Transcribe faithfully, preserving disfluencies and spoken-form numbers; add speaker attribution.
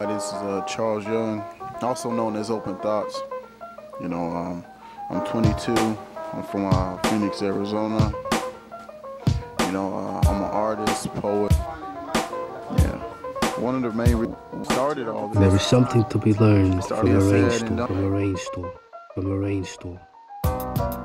Speaker 1: This is uh, Charles Young, also known as Open Thoughts. You know, um, I'm twenty-two. I'm from uh, Phoenix, Arizona. You know, uh, I'm an artist, poet. Yeah, one of the main reasons started all this.
Speaker 2: There is something to be learned from a
Speaker 1: Started said and
Speaker 2: rainstorm,
Speaker 1: done.
Speaker 2: from a rainstorm, from a rainstorm.